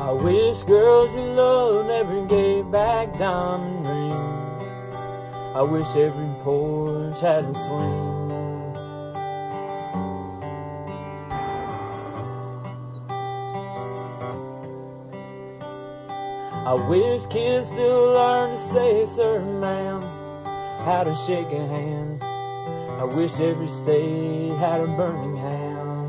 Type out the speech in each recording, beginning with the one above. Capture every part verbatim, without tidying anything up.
I wish girls you love never gave back diamond rings. I wish every porch had a swing. I wish kids still learn to say sir, ma'am, how to shake a hand. I wish every state had a Birmingham.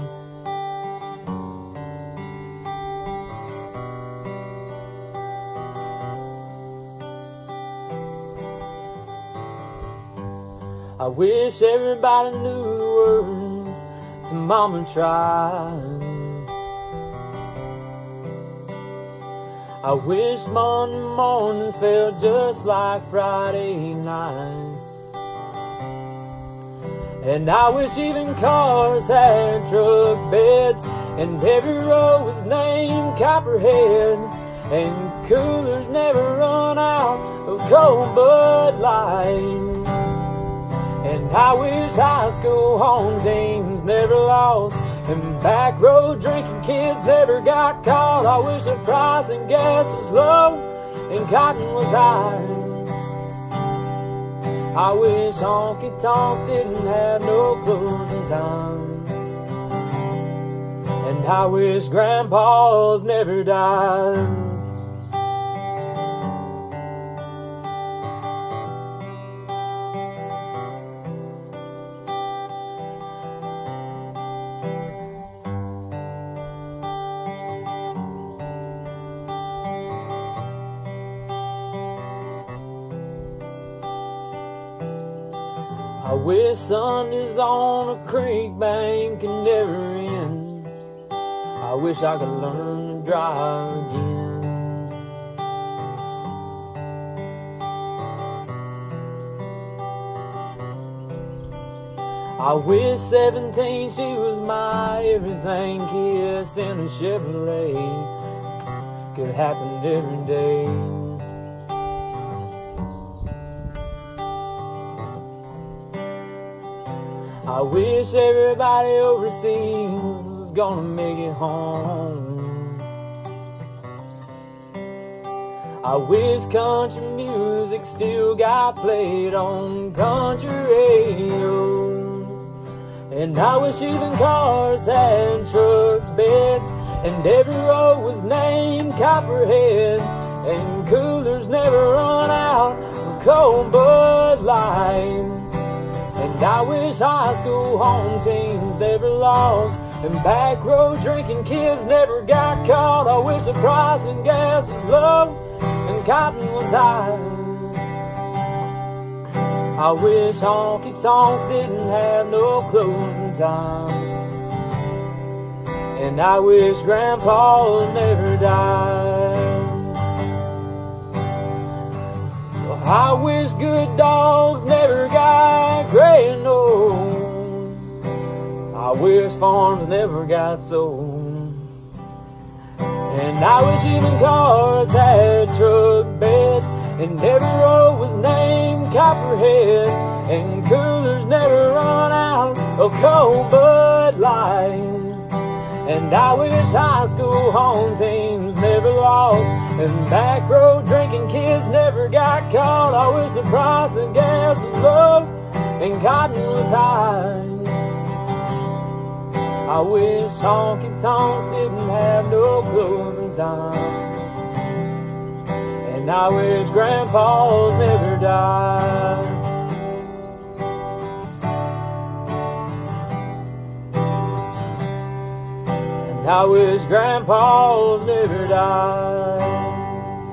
I wish everybody knew the words to Mama Tried. I wish Monday mornings felt just like Friday night. And I wish even cars had truck beds, and every road was named Copperhead, and coolers never run out of cold Bud Light. And I wish high school home teams never lost, and back road drinking kids never got caught. I wish the price of gas was low and cotton was high. I wish honky tonks didn't have no closing time. And I wish grandpas never died. I wish Sundays on a creek bank and never end. I wish I could learn to drive again. I wish seventeen she was my everything kiss in a Chevrolet. Could happen every day. I wish everybody overseas was gonna make it home. I wish country music still got played on country radio. And I wish even cars had truck beds, and every road was named Copperhead, and coolers never run out of cold Bud Light. And I wish high school home teams never lost, and back road drinking kids never got caught. I wish the price of gas was low and cotton was high. I wish honky tonks didn't have no closing time. And I wish grandpas never died. I wish good dogs never got gray, no. I wish farms never got sold. And I wish even cars had truck beds, and every road was named Copperhead, and coolers never run out of cold Bud Light. And I wish high school home teams never lost, and back road drinking kids never got caught. I wish the price of gas was low and cotton was high. I wish honky tonks didn't have no closing time. And I wish grandpas never died. I wish grandpas never died.